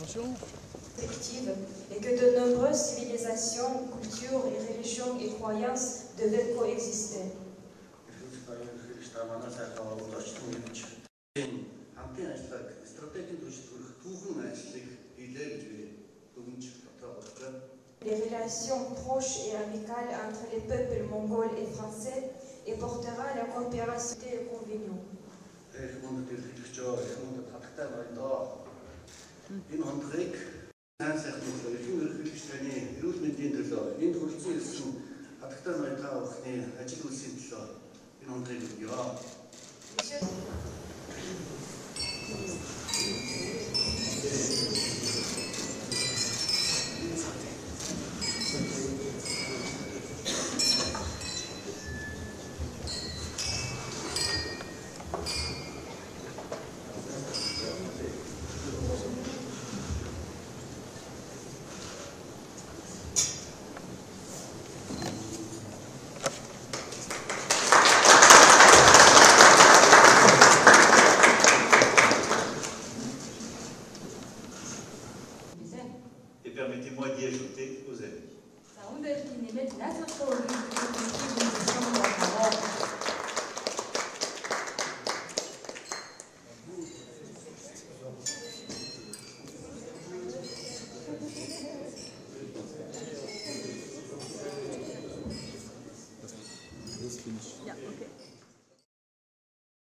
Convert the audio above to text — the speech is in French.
Effective et que de nombreuses civilisations, cultures et religions et croyances devaient coexister. Les relations proches et amicales entre les peuples mongols et français et portera la coopération et convention. Monsieur